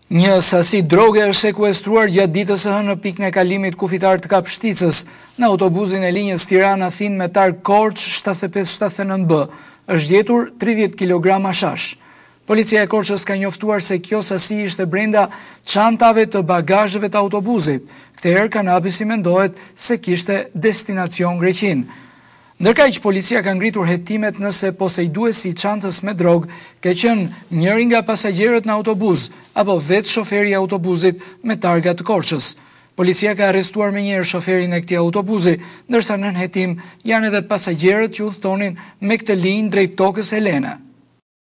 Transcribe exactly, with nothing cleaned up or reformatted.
Një sasi droge është sekuestruar gjatë ditës së hënë në pikën e kalimit kufitar të Kapshticës në autobusin e linjës Tirana-Thin me targ Korç shtatëdhjetë e pesë shtatëdhjetë e nëntë B. Është gjetur tridhjetë kilograma hashash. Policia e Korçës ka njoftuar se kjo sasi ishte brenda çantave të bagazheve të autobusit. Këtë herë kanabisi mendohet se kishte destinacion Greqinë. Ndërkaq policia ka ngritur hetimet nëse posejduesi i çantës me drogë ka qenë njëri nga pasagjerët në autobus apo vetë shoferi i autobusit me targa të Korçës. Policia ka arrestuar menjëherë shoferin e këtij autobusi, ndërsa nën hetim janë edhe pasagjerët që udhëtonin me këtë linjë drejt tokës Helena.